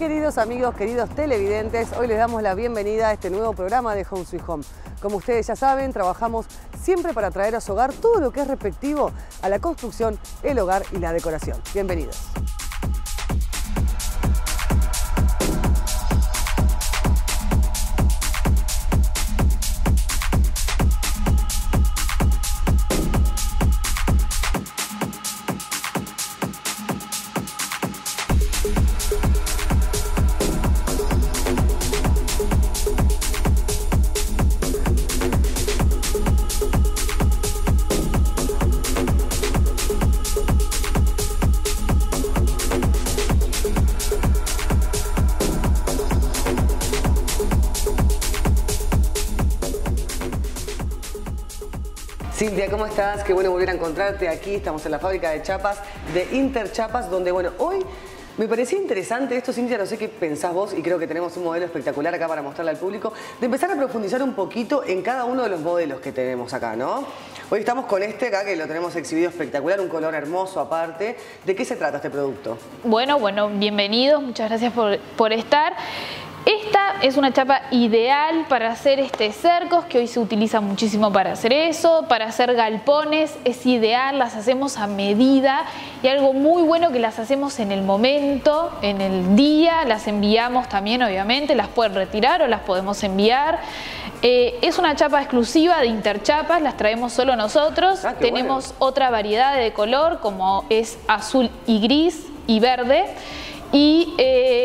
queridos amigos, queridos televidentes, hoy les damos la bienvenida a este nuevo programa de Home Sweet Home. Como ustedes ya saben, trabajamos siempre para traer a su hogar todo lo que es respectivo a la construcción, el hogar y la decoración. Bienvenidos. Cintia, ¿cómo estás? Qué bueno volver a encontrarte aquí. Estamos en la fábrica de chapas de Interchapas, donde, bueno, hoy me parecía interesante esto, Cintia, no sé qué pensás vos, y creo que tenemos un modelo espectacular acá para mostrarle al público, de empezar a profundizar un poquito en cada uno de los modelos que tenemos acá, ¿no? Hoy estamos con este acá, que lo tenemos exhibido espectacular, un color hermoso aparte. ¿De qué se trata este producto? Bueno, bienvenidos, muchas gracias por estar. Esta es una chapa ideal para hacer cercos, que hoy se utiliza muchísimo para hacer eso, para hacer galpones, es ideal, las hacemos a medida y algo muy bueno que las hacemos en el momento, en el día, las enviamos también obviamente, las pueden retirar o las podemos enviar. Es una chapa exclusiva de Interchapas, las traemos solo nosotros, tenemos bueno. Otra variedad de color como es azul y gris y verde y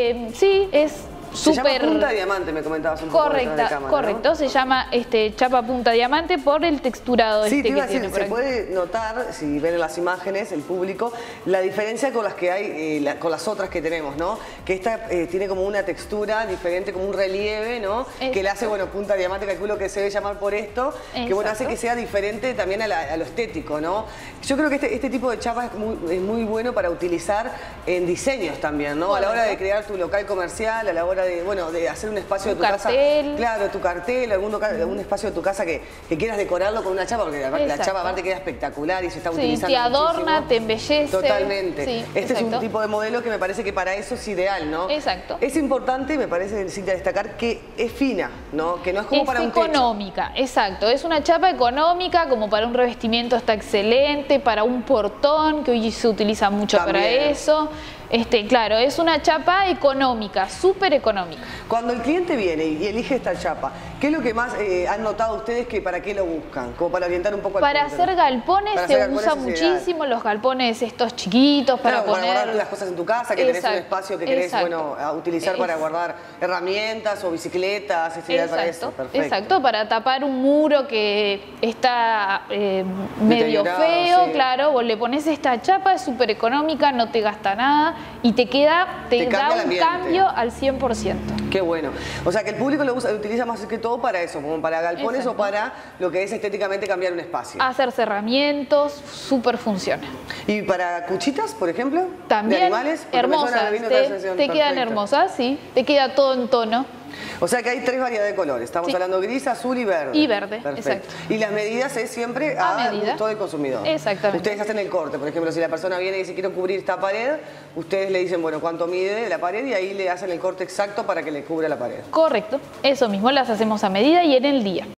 sí, es Se llama punta diamante, me comentabas un poco detrás de cámara, correcto, ¿no? Se llama chapa punta diamante por el texturado sí, que tiene por se aquí. puede notar, si ven en las imágenes, el público, la diferencia con las que hay, con las otras que tenemos, ¿no? Que esta tiene como una textura diferente, como un relieve, ¿no? Exacto. Que le hace, bueno, punta diamante, calculo que se debe llamar por esto, que bueno, hace que sea diferente también a lo estético, ¿no? Yo creo que este tipo de chapas es muy bueno para utilizar en diseños también, ¿no? Correcto. A la hora de crear tu local comercial, a la hora de hacer un espacio de tu casa. Claro, tu cartel, algún espacio de tu casa que quieras decorarlo con una chapa, porque la chapa aparte queda espectacular y se está utilizando te adorna, muchísimo. Te embellece. Totalmente. Sí, este es un tipo de modelo que me parece que para eso es ideal, ¿no? Exacto. Es importante, me parece, Cintia, destacar que es fina, ¿no? Que no es como para un techo. Es económica, exacto. Es una chapa económica, como para un revestimiento está excelente, para un portón, que hoy se utiliza mucho también. Para eso. Claro, es una chapa económica, súper económica. Cuando el cliente viene y elige esta chapa, ¿qué es lo que más han notado ustedes que para qué lo buscan? Como para orientar un poco al Para cliente. hacer galpones se usa muchísimo, los galpones estos chiquitos para poner... Para guardar las cosas en tu casa, que tenés un espacio que querés utilizar para guardar herramientas o bicicletas, es ideal para eso. Perfecto. Exacto, para tapar un muro que está medio feo, claro, vos le pones esta chapa, es súper económica, no te gasta nada. Y te da un cambio al 100%. Qué bueno. O sea que el público lo utiliza más que todo para eso, como para galpones. Exacto. O para lo que es estéticamente cambiar un espacio. Hacer cerramientos, súper funciona. ¿Y para cuchitas, por ejemplo? También, ¿de animales? hermosas, te quedan hermosas, sí. Te queda todo en tono. O sea que hay tres variedades de colores. Estamos hablando gris, azul y verde. Y verde, perfecto. Exacto. Y las medidas es siempre a gusto del consumidor. Exactamente. Ustedes hacen el corte. Por ejemplo, si la persona viene y dice quiero cubrir esta pared, ustedes le dicen, bueno, cuánto mide la pared y ahí le hacen el corte exacto para que le cubra la pared. Correcto. Eso mismo, las hacemos a medida y en el día.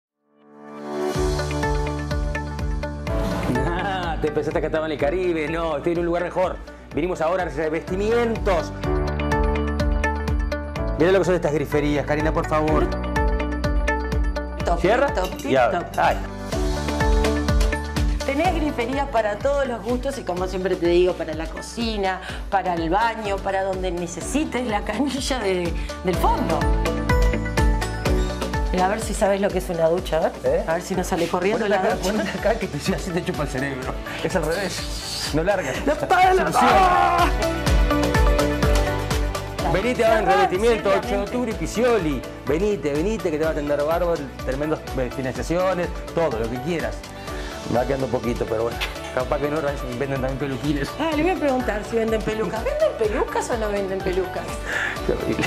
Te pensaste que estaba en el Caribe. No, estoy en un lugar mejor. Vinimos ahora a revestimientos. Mira lo que son estas griferías, Karina, por favor. ¿Cierra? Ay. Tenés griferías para todos los gustos y, como siempre te digo, para la cocina, para el baño, para donde necesites la canilla del fondo. A ver si sabes lo que es una ducha, a ver. A ver si no sale corriendo la ducha. Ponete acá que así te chupa el cerebro. Es al revés. No largas. ¡No para! Venite ahora en revestimiento, 8 de octubre, Picioli. Venite, que te va a atender bárbaro, tremendas financiaciones, todo, lo que quieras. Me va quedando poquito, pero bueno, capaz que no venden también peluquines. Le voy a preguntar si venden pelucas. ¿Venden pelucas o no venden pelucas? Qué horrible.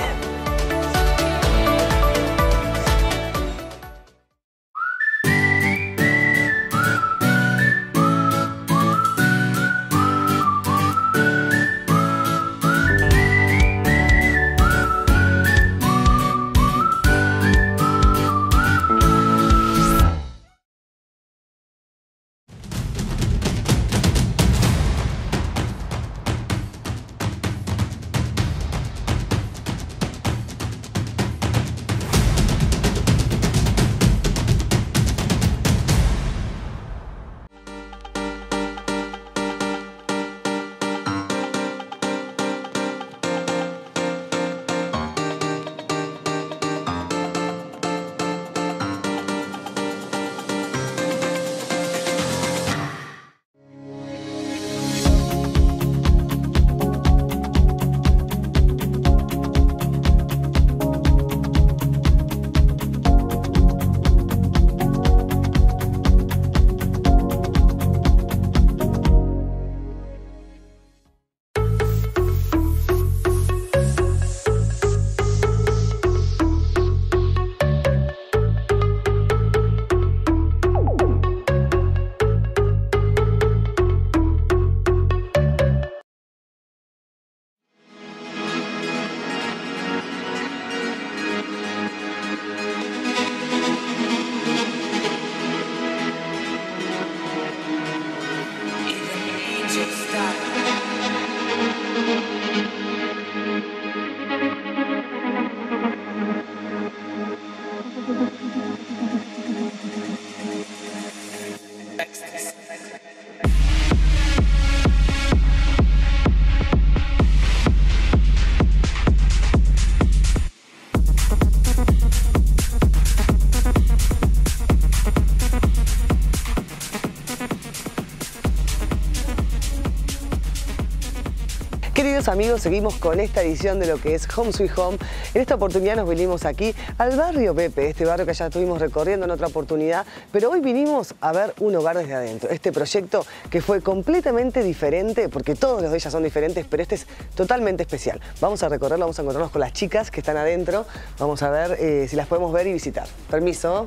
Queridos amigos, seguimos con esta edición de lo que es Home Sweet Home. En esta oportunidad nos vinimos aquí al barrio Pepe, este barrio que ya estuvimos recorriendo en otra oportunidad, pero hoy vinimos a ver un hogar desde adentro. Este proyecto que fue completamente diferente, porque todos los de ellas son diferentes, pero este es totalmente especial. Vamos a recorrerlo, vamos a encontrarnos con las chicas que están adentro, vamos a ver si las podemos ver y visitar. Permiso.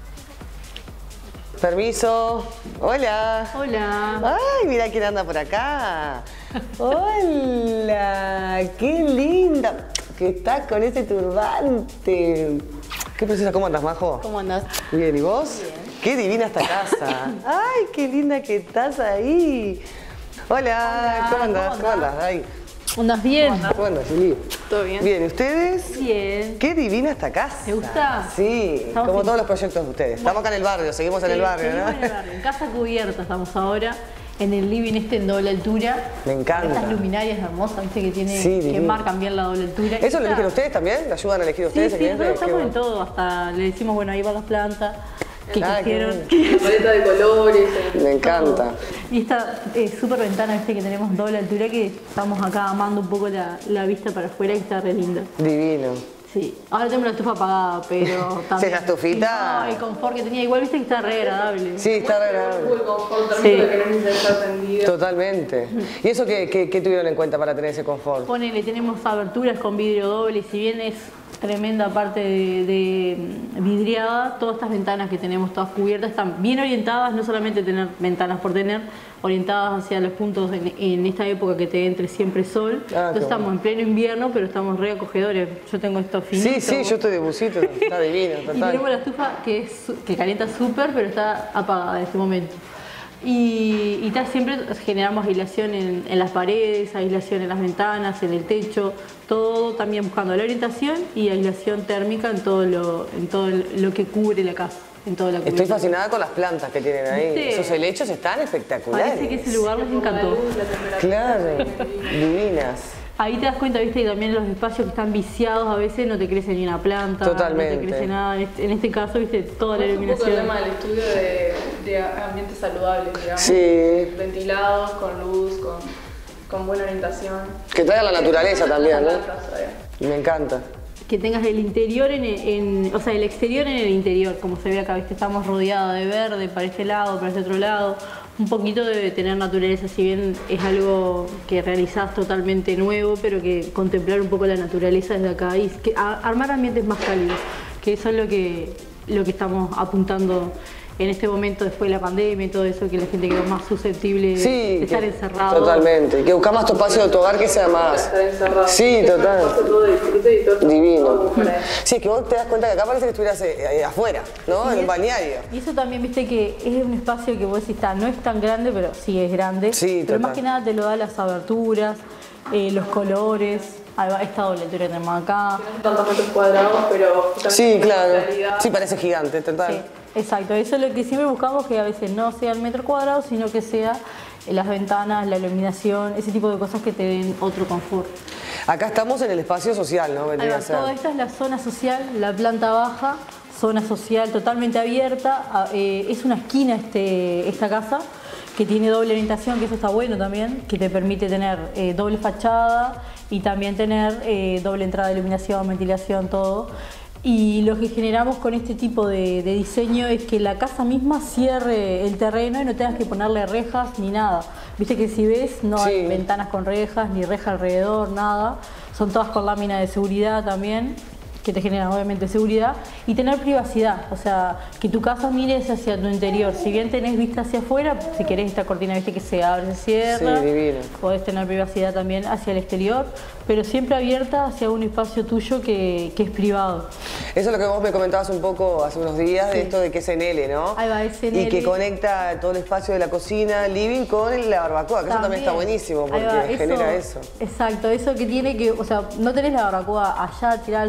Permiso. Hola. Hola. Ay, mira quién anda por acá. Hola, qué linda que estás con ese turbante. ¿Qué precisa? ¿Cómo andas, Majo? ¿Cómo andás? Bien, ¿y vos? Bien. Qué divina esta casa. Ay, qué linda que estás ahí. Hola, ¿cómo andás? ¿Cómo andás? Ay. ¿Andas bien? ¿Cómo andas, Juli? ¿Todo bien? Bien, ¿y ustedes? Bien. Qué divina esta casa. ¿Te gusta? Sí, Estamos como en- todos los proyectos de ustedes. Estamos acá en el barrio, seguimos en el barrio, Seguimos ¿no? en el barrio. En casa cubierta estamos ahora. En el living en doble altura. Me encanta. Estas luminarias hermosas, viste, que tiene Sí, que divino. marcan bien la doble altura. ¿Eso lo Esta- eligen ustedes también? ¿Le ayudan a elegir Sí, ustedes? sí, el cliente? nosotros Qué estamos en bueno. todo. Hasta le decimos, bueno, ahí van las plantas que Ah, qué quisieron. bueno. Paleta de colores. Me encanta. Y esta súper ventana, viste, que tenemos doble altura, que estamos acá amando un poco la vista para afuera, y está re linda. Divino. Sí, ahora tengo la estufa apagada, pero también. la estufita. Sí, no, el confort que tenía, igual viste que está re agradable. Sí, está re agradable. El confort Sí. térmico de que no necesita estar prendido. Totalmente. ¿Y eso qué tuvieron en cuenta para tener ese confort? Ponele, tenemos aberturas con vidrio doble, y si bien es tremenda parte de vidriada, todas estas ventanas que tenemos todas cubiertas están bien orientadas, no solamente tener ventanas por tener, orientadas hacia los puntos en esta época que te entre siempre sol. qué Entonces estamos bueno. en pleno invierno, pero estamos re acogedores. Yo tengo esto finito. Sí, sí, yo estoy de busito. Está divino, Y tenemos total. la estufa que calienta súper, pero está apagada en este momento. Y siempre generamos aislación en las paredes, aislación en las ventanas, en el techo, todo también buscando la orientación y aislación térmica en todo lo que cubre la casa. En toda la Estoy cubierta. fascinada con las plantas que tienen ahí. ¿Viste? Esos helechos están espectaculares. Parece que ese lugar les encantó. Claro, divinas. Ahí te das cuenta, viste, que también los espacios que están viciados a veces no te crece ni una planta, Totalmente. no te crece nada. En este caso, viste, toda la Es un poco el iluminación. tema del estudio de ambientes saludables, digamos. Sí. Ventilados, con luz, con buena orientación. Que traiga la naturaleza también, ¿no? Plantas, ¿sabes? Me encanta. Que tengas el interior o sea, el exterior en el interior, como se ve acá, viste, estamos rodeados de verde para este lado, para este otro lado. Un poquito debe tener naturaleza, si bien es algo que realizás totalmente nuevo, pero que contemplar un poco la naturaleza desde acá y armar ambientes más cálidos, que eso es lo que estamos apuntando en este momento después de la pandemia y todo eso, que la gente quedó más susceptible Sí, de estar que- encerrado. Totalmente. Que buscas más tu espacio de tu hogar que sea más. Estar encerrado. Sí, Es un total. espacio todo de disfrute y todo todo Divino. como para eso. Sí, es que vos te das cuenta que acá parece que estuvieras afuera, ¿no? En un balneario. Y eso también, viste, que es un espacio que vos decís, no es tan grande, pero sí es grande. Sí, pero total. más que nada te lo da las aberturas, los colores. Ahí va, esta doble altura que tenemos acá. No son tantos metros cuadrados, pero justamente Sí, con claro. claridad. Sí, parece gigante, total. Sí, exacto. Eso es lo que siempre buscamos, que a veces no sea el metro cuadrado, sino que sea las ventanas, la iluminación, ese tipo de cosas que te den otro confort. Acá estamos en el espacio social, ¿no? Ahí Vendría va, a ser. toda esta es la zona social, la planta baja, zona social totalmente abierta. Es una esquina esta casa, que tiene doble orientación, que eso está bueno también, que te permite tener doble fachada y también tener doble entrada de iluminación, ventilación, todo. Y lo que generamos con este tipo de diseño es que la casa misma cierre el terreno y no tengas que ponerle rejas ni nada. Viste que si ves, no hay Sí. ventanas con rejas, ni reja alrededor, nada. Son todas con lámina de seguridad también, que te generan obviamente seguridad, y tener privacidad, o sea, que tu casa mires hacia tu interior. Si bien tenés vista hacia afuera, si querés esta cortina, viste, que se abre, se cierra, Sí, divino. podés tener privacidad también hacia el exterior, pero siempre abierta hacia un espacio tuyo que es privado. Eso es lo que vos me comentabas un poco hace unos días, de esto de que es en L, ¿no? Ahí va, es en Y que L. conecta todo el espacio de la cocina, living, con la barbacoa, que eso también está buenísimo, porque Ahí va, genera eso. Exacto, eso que tiene que, o sea, no tenés la barbacoa allá tirada al fondo,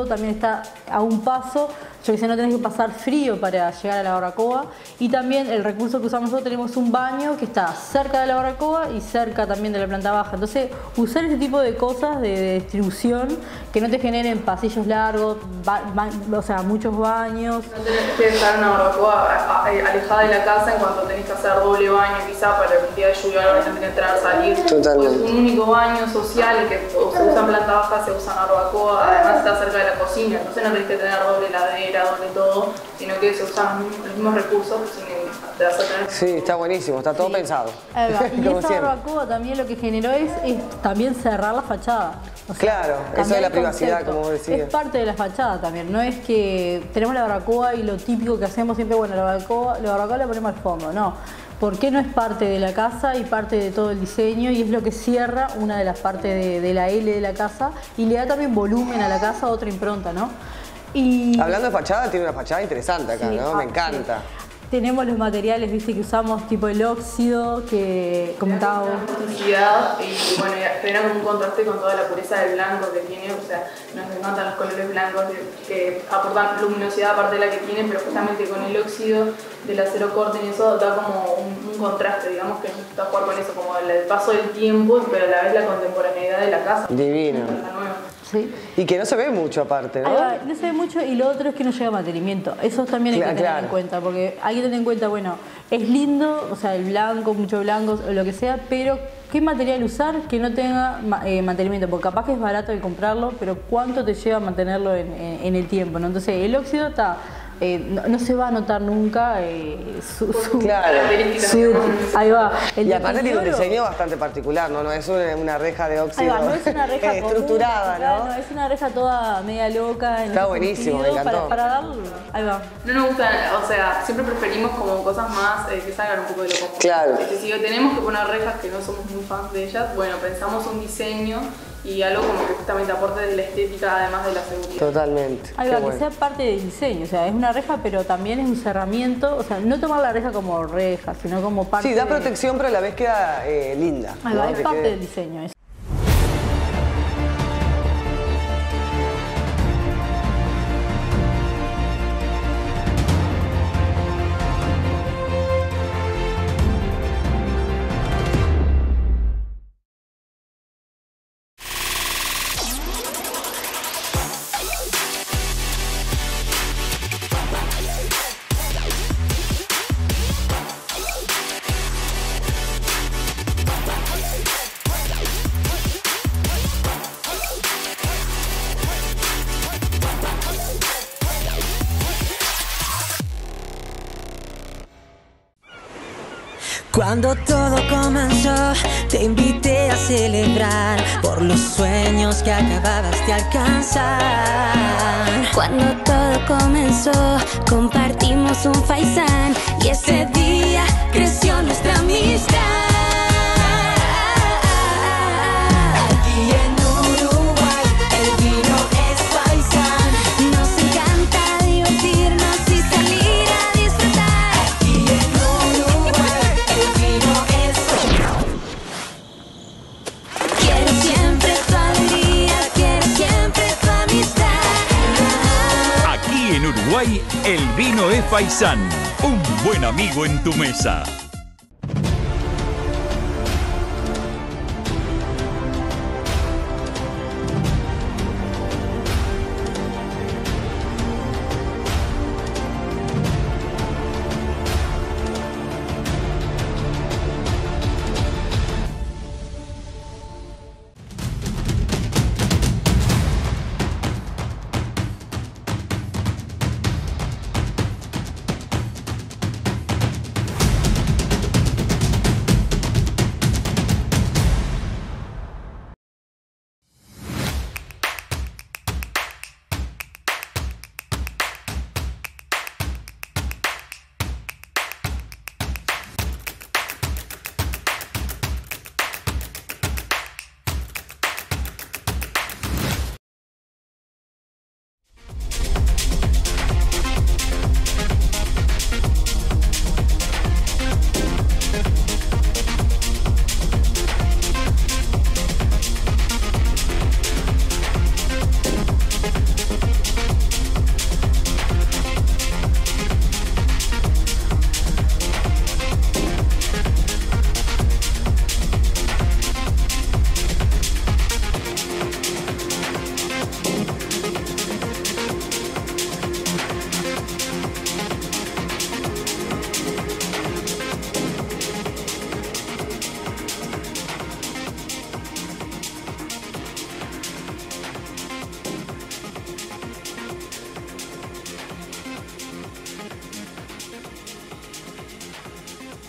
todo también está a un paso, yo que sé, no tenés que pasar frío para llegar a la barbacoa. Y también el recurso que usamos nosotros, tenemos un baño que está cerca de la barbacoa y cerca también de la planta baja. Entonces, usar ese tipo de cosas de distribución que no te generen pasillos largos, o sea, muchos baños. No tenés que estar en una barbacoa alejada de la casa en cuanto tenés que hacer doble baño, quizá para el día de lluvia no tenés que entrar, salir. Totalmente. Pues un único baño social que se usa en planta baja, se usa en barbacoa, además está cerca de la cocina, entonces no tenés que tener doble heladera, doble todo, sino que se usan los mismos recursos sin te vas a tener. Sí, está buenísimo, está todo pensado. Y esa barbacoa también lo que generó es también cerrar la fachada. O sea, claro, eso de la privacidad, concepto. como vos decías. Es parte de la fachada también, no es que tenemos la barbacoa y lo típico que hacemos siempre, bueno, la barbacoa la ponemos al fondo, no. ¿Por qué no es parte de la casa y parte de todo el diseño? Y es lo que cierra una de las partes de la L de la casa y le da también volumen a la casa, otra impronta, ¿no? Y hablando de fachada, tiene una fachada interesante acá, sí, ¿no? Me encanta. Sí. Tenemos los materiales, viste, que usamos, tipo el óxido, que comentaba vos. Rusticidad y bueno, genera como un contraste con toda la pureza del blanco que tiene, o sea, nos encantan los colores blancos que aportan luminosidad aparte de la que tienen, pero justamente con el óxido del acero corte y eso da como un contraste, digamos, que nos gusta jugar con eso, como el paso del tiempo, pero a la vez la contemporaneidad de la casa. Divino. Sí. Y que no se ve mucho aparte, ¿no? No se ve mucho y lo otro es que no llega mantenimiento. Eso también hay que tener en cuenta, porque hay que tener en cuenta, bueno, es lindo, o sea, el blanco, mucho blanco o lo que sea, pero ¿qué material usar que no tenga mantenimiento? Porque capaz que es barato el comprarlo, pero ¿cuánto te lleva a mantenerlo en el tiempo, ¿no? Entonces, el óxido está... no se va a notar nunca ahí va. Y aparte tiene un diseño bastante particular, ¿no? No es una reja de óxido. Ahí va, no es una reja estructurada, ¿no? Es una reja toda media loca. Está buenísimo, me encantó. Para darle, ahí va. No nos gustan, o sea, siempre preferimos como cosas más que salgan un poco de lo común. Claro. Si tenemos que poner rejas que no somos muy fans de ellas, bueno, pensamos un diseño y algo como que justamente aporte de la estética además de la seguridad. Totalmente. Ahí va, que sea parte del diseño, o sea, es una reja pero también es un cerramiento, o sea, no tomar la reja como reja, sino como parte. Sí, da protección pero a la vez queda linda. Ahí va, es parte del diseño. Cuando todo comenzó, te invité a celebrar por los sueños que acababas de alcanzar. Cuando todo comenzó, compartimos un faisán y ese día creció nuestra amistad. Aquí en Uruguay el vino es faisán. Nos encanta divertirnos y salir a disfrutar. Aquí en Uruguay el vino es faisán. Quiero siempre tu alegría, quiero siempre tu amistad. Aquí en Uruguay el vino es faisán. Un buen amigo en tu mesa.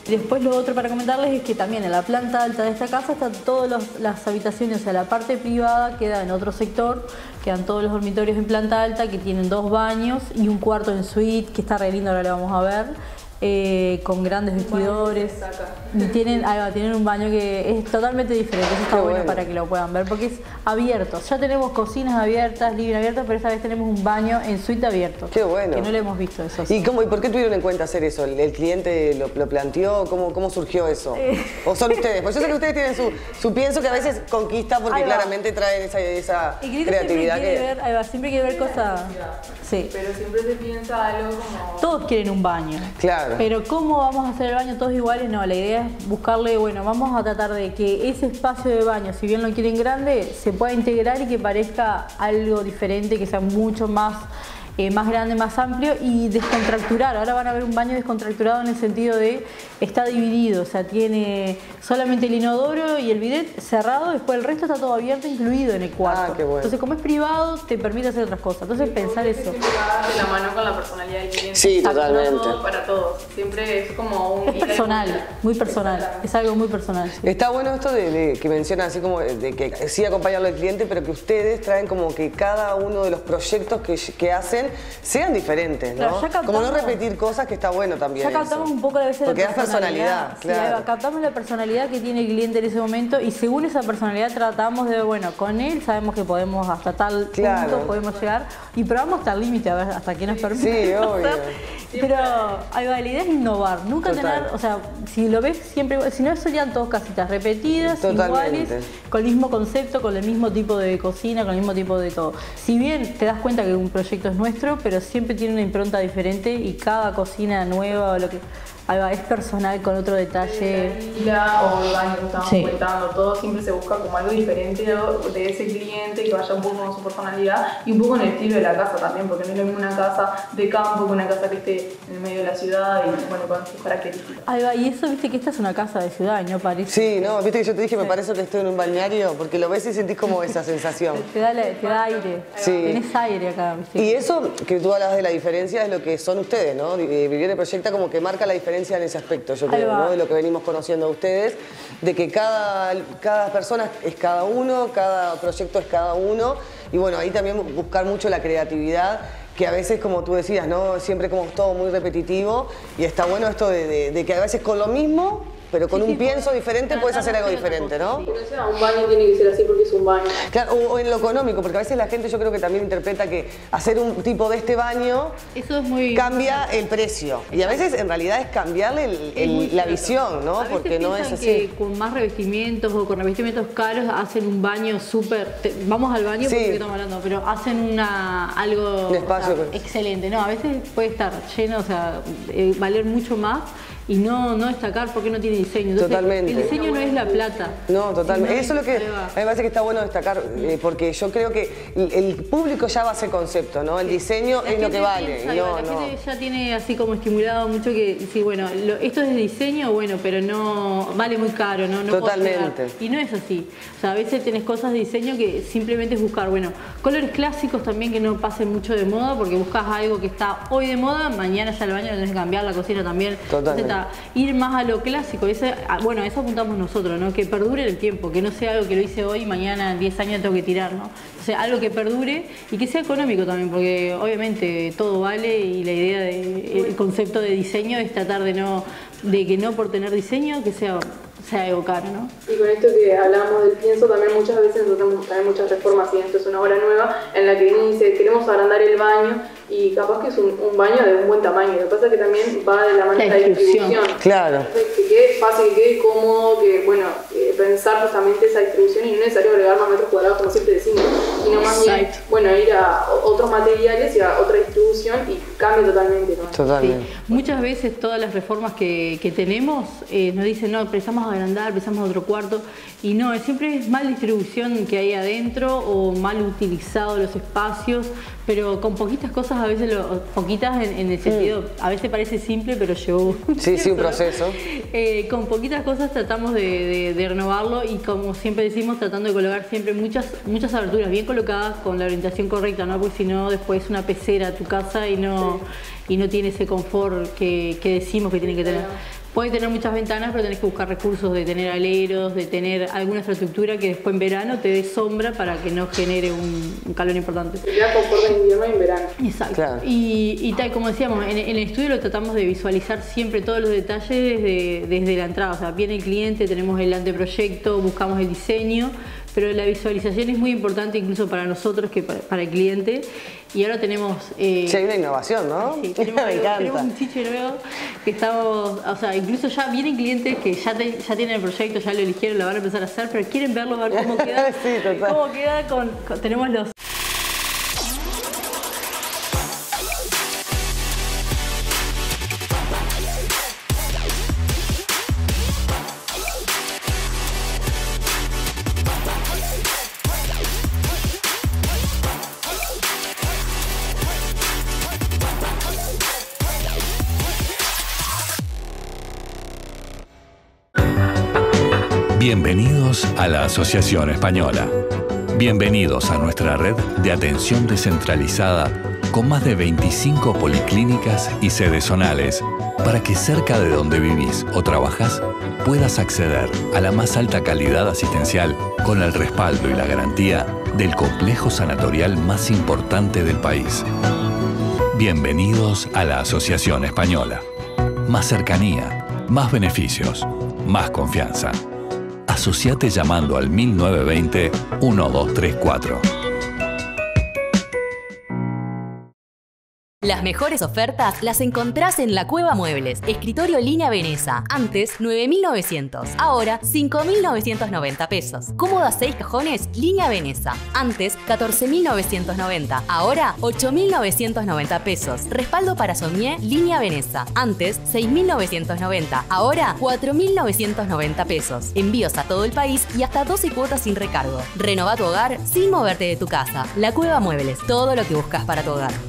Después lo otro para comentarles es que también en la planta alta de esta casa están todas las habitaciones, o sea, la parte privada queda en otro sector, quedan todos los dormitorios en planta alta que tienen 2 baños y un cuarto en suite que está re lindo, ahora lo vamos a ver. Con grandes vestidores y tienen un baño que es totalmente diferente. Eso está bueno para que lo puedan ver porque es abierto. Ya tenemos cocinas abiertas, living abiertos, pero esta vez tenemos un baño en suite abierto. Qué bueno. Que no lo hemos visto eso. ¿Y por qué tuvieron en cuenta hacer eso? ¿El cliente lo planteó? ¿Cómo surgió eso? ¿O son ustedes? Pues yo sé que ustedes tienen su pienso que a veces conquista porque claramente traen esa creatividad. Siempre quiere ver cosas. Sí. Pero siempre se piensa algo como... Todos quieren un baño. Claro. Pero ¿cómo vamos a hacer el baño todos iguales? No, la idea es buscarle, bueno, vamos a tratar de que ese espacio de baño, si bien lo quieren grande, se pueda integrar y que parezca algo diferente, que sea mucho más grande, más amplio y descontracturar. Ahora van a ver un baño descontracturado en el sentido de está dividido, o sea, tiene solamente el inodoro y el bidet cerrado, después el resto está todo abierto, incluido en el cuarto. Ah, qué bueno. Entonces, como es privado, te permite hacer otras cosas. Entonces, pensar eso. Siempre va de la mano con la personalidad del cliente. Sí, totalmente. Para todos. Siempre es como un... Es personal, muy personal. Es algo muy personal. Sí. Está bueno esto de que mencionan así como de que sí acompañarlo al cliente, pero que ustedes traen como que cada uno de los proyectos que hacen sean diferentes, ¿no? Claro, como no repetir cosas, que está bueno también. Ya captamos un poco a veces porque la personalidad. Es personalidad, claro. Captamos la personalidad que tiene el cliente en ese momento y según esa personalidad tratamos de, bueno, con él sabemos que podemos hasta tal punto podemos llegar y probamos hasta el límite, a ver hasta qué nos permite. Sí, obvio. Pero la idea es innovar, nunca tener, o sea, si lo ves siempre, si no serían todas casitas repetidas, iguales, con el mismo concepto, con el mismo tipo de cocina, con el mismo tipo de todo. Si bien te das cuenta que un proyecto es nuestro, pero siempre tiene una impronta diferente y cada cocina nueva o lo que... es personal con otro detalle. O el baño que estábamos comentando, todo siempre se busca como algo diferente de ese cliente, que vaya un poco con su personalidad y un poco en el estilo de la casa también, porque no es lo mismo una casa de campo que una casa que esté en el medio de la ciudad y bueno, con sus características. Y eso, viste que esta es una casa de ciudad, ¿no parece? Sí, no, viste que yo te dije, me parece que estoy en un balneario, porque lo ves y sentís como esa sensación. Te da aire, tenés aire acá, ¿viste? Y eso que tú hablas de la diferencia es lo que son ustedes, ¿no? Vivienda Proyecta como que marca la diferencia en ese aspecto, yo creo, ¿no? De lo que venimos conociendo a ustedes, de que cada persona es cada uno, cada proyecto es cada uno, y bueno, ahí también buscar mucho la creatividad, que a veces, como tú decías, ¿no? Siempre como todo muy repetitivo, y está bueno esto de que a veces con lo mismo, pero con un pienso diferente puedes hacer algo diferente, ¿no? Porque sea un baño tiene que ser así porque es un baño. Claro, o en lo económico, porque a veces la gente yo creo que también interpreta que hacer un tipo de este baño eso es muy cambia el precio. Y a veces en realidad es cambiarle la visión, ¿no? Porque no es así. Que con más revestimientos o con revestimientos caros hacen un baño súper... Vamos al baño porque estamos hablando, pero hacen algo un espacio excelente, ¿no? A veces puede estar lleno, o sea, valer mucho más. Y no destacar porque no tiene diseño. Entonces, totalmente. El diseño no es la plata. No, totalmente. Eso es lo que a mí me parece que está bueno destacar, porque yo creo que el público ya va a ser concepto, ¿no? El diseño es lo que vale. La gente ya tiene así como estimulado mucho que, sí, bueno, esto es de diseño, bueno, pero no vale muy caro, ¿no? Totalmente. Y no es así. O sea, a veces tenés cosas de diseño que simplemente es buscar, bueno, colores clásicos también que no pasen mucho de moda, porque buscas algo que está hoy de moda, mañana ya el baño lo tenés que cambiar, la cocina también. Totalmente. Ir más a lo clásico, bueno, a eso apuntamos nosotros, ¿no? Que perdure el tiempo, que no sea algo que lo hice hoy y mañana en 10 años tengo que tirar, ¿no? O sea, algo que perdure y que sea económico también, porque obviamente todo vale y la idea el concepto de diseño es tratar de que no por tener diseño que sea algo caro, ¿no? Y con esto que hablábamos del pienso, también muchas veces nosotros tenemos también muchas reformas, y esto es una obra nueva en la que dice queremos agrandar el baño y capaz que es un baño de un buen tamaño. Lo que pasa es que también va de la mano de la distribución. Claro. Que quede fácil, que quede cómodo, que bueno, pensar justamente esa distribución y no es necesario agregar más metros cuadrados como siempre decimos, sino más bien, bueno, ir a otros materiales y a otra distribución y cambia totalmente, ¿no? Totalmente. Sí. Muchas veces todas las reformas que tenemos nos dicen, no, precisamos agrandar, precisamos otro cuarto, y no, siempre es mal distribución que hay adentro o mal utilizados los espacios, pero con poquitas cosas, a veces, poquitas en el sentido, a veces parece simple, pero llevó un proceso. Con poquitas cosas tratamos de renovarlo y, como siempre decimos, tratando de colocar siempre muchas aberturas bien colocadas con la orientación correcta, ¿no? Porque si no, después es una pecera tu casa y no tiene ese confort que decimos que tiene que tener. puede tener muchas ventanas, pero tenés que buscar recursos de tener aleros, de tener alguna infraestructura que después en verano te dé sombra para que no genere un calor importante. Te da confort en invierno y en verano. Exacto. Claro. Y tal, como decíamos, en el estudio lo tratamos de visualizar siempre todos los detalles desde la entrada. O sea, viene el cliente, tenemos el anteproyecto, buscamos el diseño, pero la visualización es muy importante incluso para nosotros que para el cliente. Y ahora tenemos... sí, hay una innovación, ¿no? Sí, Me encanta. Tenemos un chiche nuevo que estamos... O sea, incluso ya vienen clientes que ya tienen el proyecto, ya lo eligieron, lo van a empezar a hacer, pero quieren verlo, ver cómo queda. Sí, total. Cómo queda tenemos los... Bienvenidos a la Asociación Española. Bienvenidos a nuestra red de atención descentralizada con más de 25 policlínicas y sedes zonales para que cerca de donde vivís o trabajás puedas acceder a la más alta calidad asistencial con el respaldo y la garantía del complejo sanatorial más importante del país. Bienvenidos a la Asociación Española. Más cercanía, más beneficios, más confianza. Asociate llamando al 1920-1234. Las mejores ofertas las encontrás en La Cueva Muebles. Escritorio línea Veneza. Antes 9.900. Ahora 5.990 pesos. Cómoda 6 cajones línea Veneza. Antes 14.990. Ahora 8.990 pesos. Respaldo para somier línea Veneza. Antes 6.990. Ahora 4.990 pesos. Envíos a todo el país y hasta 12 cuotas sin recargo. Renova tu hogar sin moverte de tu casa. La Cueva Muebles. Todo lo que buscas para tu hogar.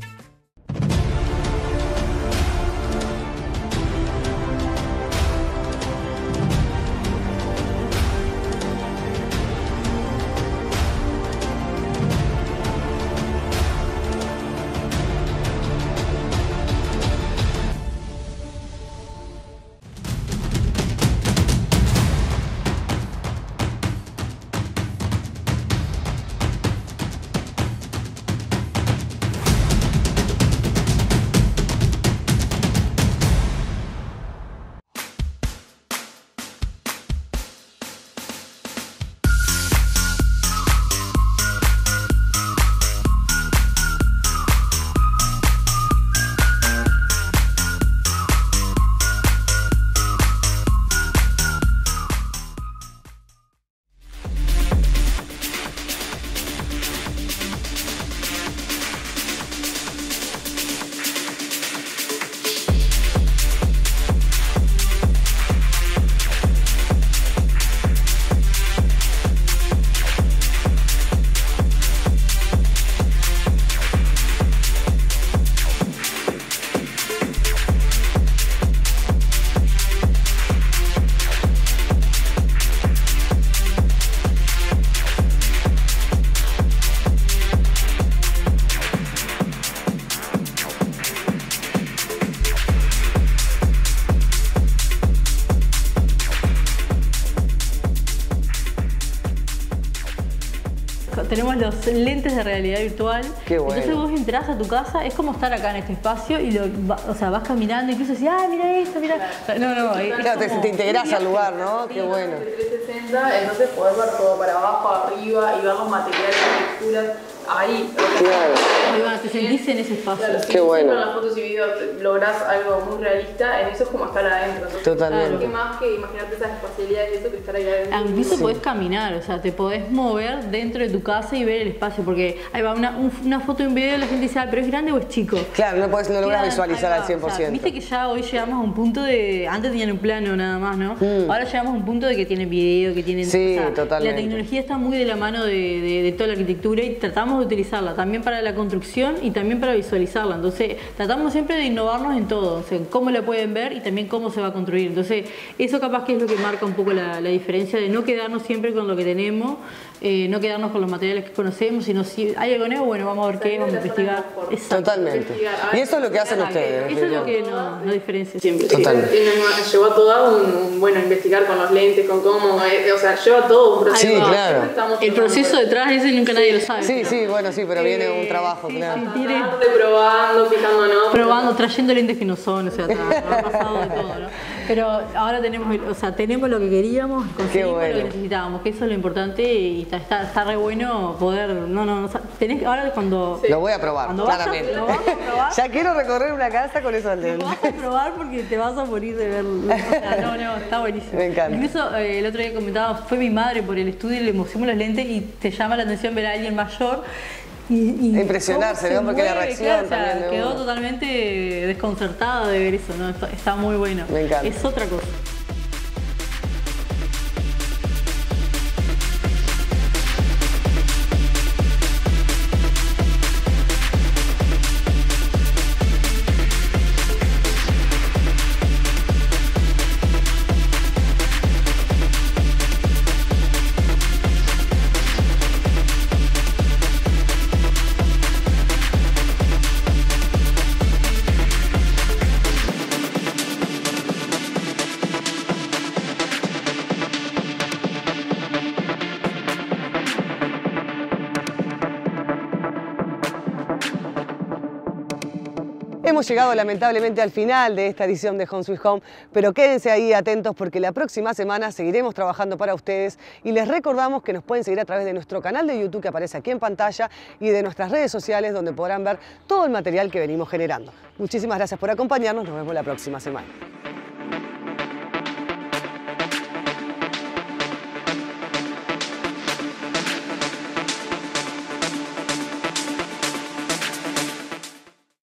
Tenemos los lentes de realidad virtual. Qué bueno. Entonces vos entrás a tu casa, es como estar acá en este espacio y o sea, vas caminando, incluso decís, ah, mira esto, mira. No, claro, te integrás al lugar, ¿no? Qué bueno. 360, entonces podés ver todo para abajo, arriba y ver los materiales, las texturas ahí. Claro. Te sentís en ese espacio. Claro, qué bueno. En las fotos y videos lográs algo muy realista, en eso es como estar adentro. Entonces, totalmente. ¿Qué más que imaginarte esas espacialidades y eso que estar ahí adentro? Incluso podés caminar, o sea, te podés mover dentro de tu casa y ver el espacio, porque ahí va una foto y un video y la gente dice, ah, pero ¿es grande o es chico? Claro, no logras visualizar al 100%. O sea, viste que ya hoy llegamos a un punto de, antes tenían un plano nada más, ¿no? Ahora llegamos a un punto de que tienen video, que tienen... Sí, o sea, totalmente. La tecnología está muy de la mano de toda la arquitectura y tratamos de utilizarla también para la construcción y también para visualizarla. Entonces, tratamos siempre de innovarnos en todo, o sea, cómo la pueden ver y también cómo se va a construir. Entonces, eso capaz que es lo que marca un poco la diferencia de no quedarnos siempre con lo que tenemos, no quedarnos con los materiales que conocemos, sino si hay algo nuevo, bueno, vamos a ver qué, vamos a investigar. Totalmente. Y eso es lo que hacen ustedes. Eso es lo que nos diferencia siempre. Totalmente. Llevó a todo bueno, investigar con los lentes, con cómo, o sea, lleva todo un proceso. Sí, claro. El proceso detrás ese nunca nadie lo sabe. Sí, bueno, sí, pero viene un trabajo, claro. Probando, fijándonos. Probando, trayendo lentes que no son, o sea, ha pasado de todo, ¿no? Pero ahora tenemos lo que queríamos, conseguimos lo que necesitábamos, que eso es lo importante y está re bueno poder, tenés ahora cuando... Lo voy a probar, claramente. Lo vas a probar. Ya quiero recorrer una casa con esos lentes. Lo vas a probar porque te vas a morir de verlo. O sea, está buenísimo. Me encanta. Incluso el otro día comentaba, fue mi madre por el estudio y le pusimos los lentes y te llama la atención ver a alguien mayor. Impresionarse, ¿no? Porque la reacción también quedó totalmente desconcertada de ver eso, ¿no? Está muy bueno. Me encanta. Es otra cosa. Hemos llegado lamentablemente al final de esta edición de Home Sweet Home, pero quédense ahí atentos porque la próxima semana seguiremos trabajando para ustedes y les recordamos que nos pueden seguir a través de nuestro canal de YouTube que aparece aquí en pantalla y de nuestras redes sociales donde podrán ver todo el material que venimos generando. Muchísimas gracias por acompañarnos, nos vemos la próxima semana.